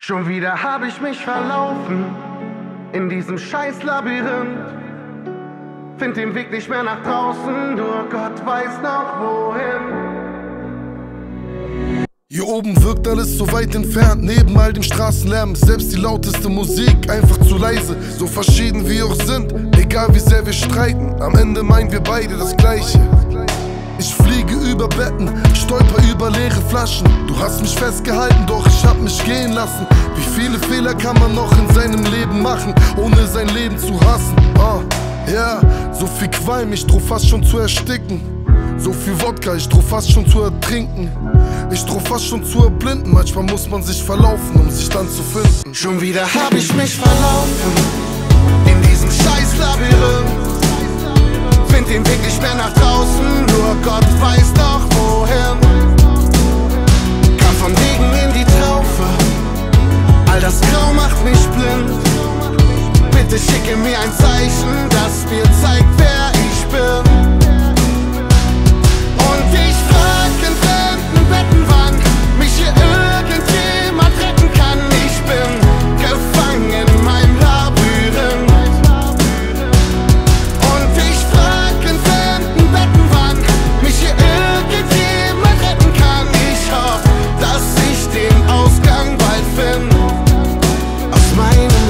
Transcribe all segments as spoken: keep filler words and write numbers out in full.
Schon wieder hab ich mich verlaufen in diesem scheiß Labyrinth. Find den Weg nicht mehr nach draußen, nur Gott weiß noch wohin. Hier oben wirkt alles so weit entfernt, neben all dem Straßenlärm ist selbst die lauteste Musik einfach zu leise. So verschieden wir auch sind, egal wie sehr wir streiten, am Ende meinen wir beide das Gleiche. Ich fliege über Betten, stolper über leere Flaschen. Du hast mich festgehalten, doch ich hab mich gehen lassen. Wie viele Fehler kann man noch in seinem Leben machen, ohne sein Leben zu hassen? Ah, ja, so viel Qualm, ich droh fast schon zu ersticken. So viel Wodka, ich droh fast schon zu ertrinken. Ich droh fast schon zu erblinden. Manchmal muss man sich verlaufen, um sich dann zu finden. Schon wieder hab ich mich verlaufen in diesem scheiß Labyrinth. Find den Weg nicht mehr nach draußen, nur Gott weiß noch wohin. Kam von Regen in die Traufe, all das Grau macht mich blind. Bitte schicke mir ein Zeichen, das mir zeigt, wer ich bin. Und ich frag in fremden Betten, wann mich hier irgendjemand retten kann. Ich bin gefangen in meinem Labyrinth. Und ich frag in fremden Betten, wann mich hier irgendjemand retten kann. Ich hoffe, dass ich den Ausgang bald finde aus meinem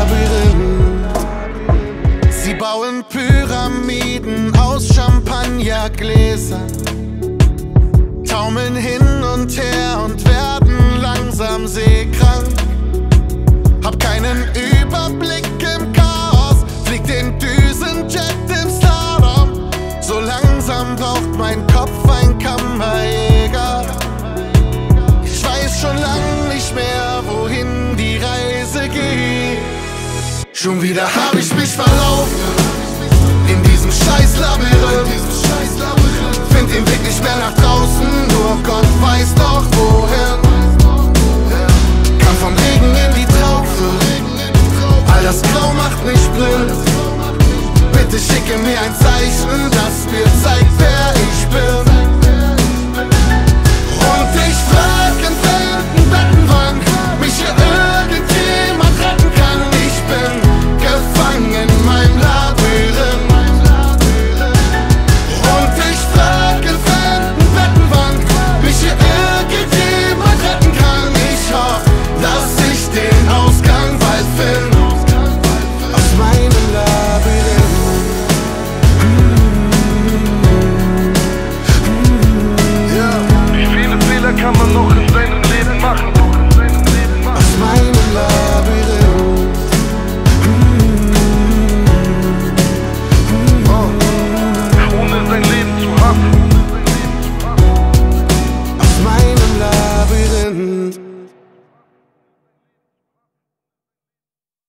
Labyrinth. Sie bauen Pyramiden aus Champagnergläsern, taumeln hin und her und werden langsam seekrank. Hab keinen Überblick im Chaos, flieg den Düsenjet im Slalom. So langsam braucht mein Kopf ein Kammerjäger. Ich weiß schon lang nicht mehr, wohin die Reise geht. Schon wieder hab ich mich verlaufen in diesem scheiß Labyrinth. Find den Weg nicht mehr nach draußen, nur Gott weiß noch wohin. Kam vom Regen in die Traufe, all das Grau macht mich blind. Bitte schicke mir ein Zeichen, das mir zeigt, wer ich bin. Und ich frag in fremden Betten, wann mich hier irgendjemand retten kann. Ich bin gefangen in meinem Labyrinth. Und ich frag in fremden Betten, wann mich hier irgendjemand retten kann. Ich hoffe, dass ich